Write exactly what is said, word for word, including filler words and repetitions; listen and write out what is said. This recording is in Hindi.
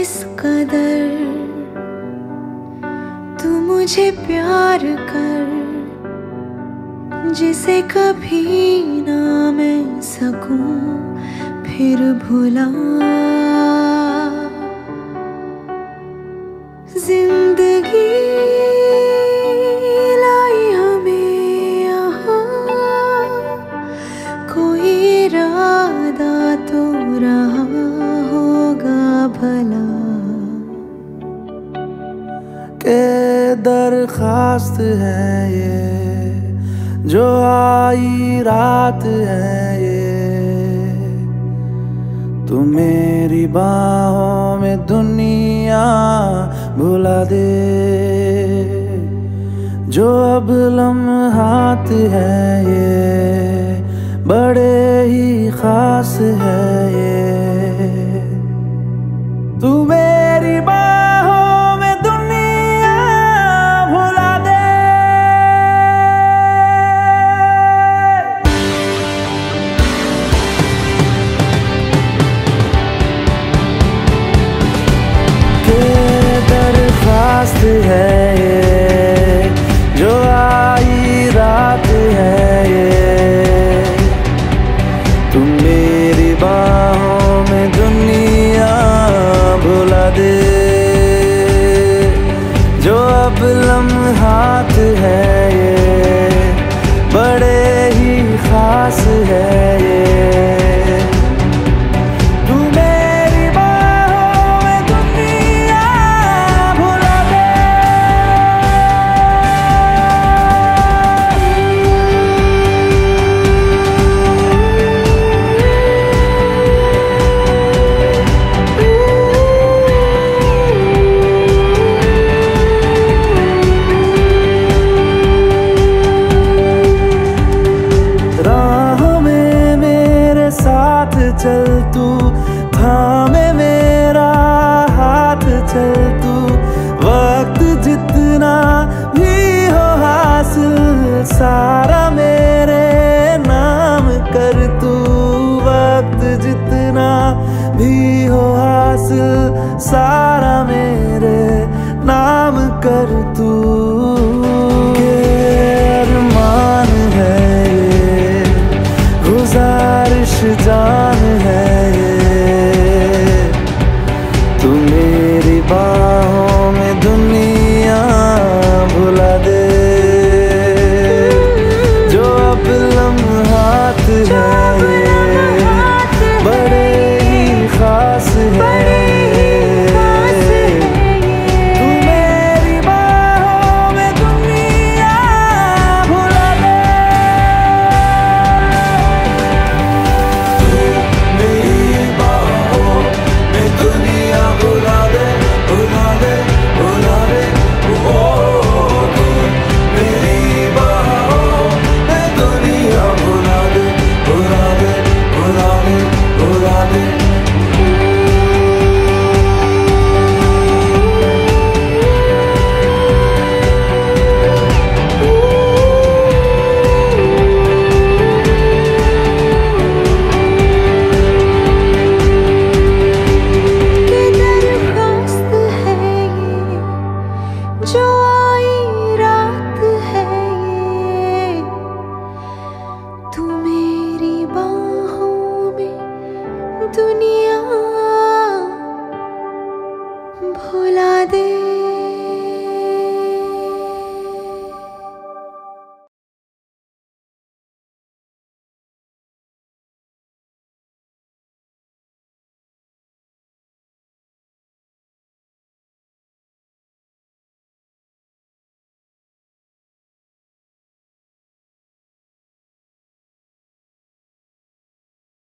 किस कदर तू मुझे प्यार कर, जिसे कभी ना मैं सकूं फिर भुला। जिंदगी लाई हमें यहाँ, कोई इरादा तो रहा होगा भला। के दरखास्त है ये जो आई रात है ये, तू मेरी बाहों में दुनिया भुला दे। जो अब लम्हात है ये बड़े ही खास है ये,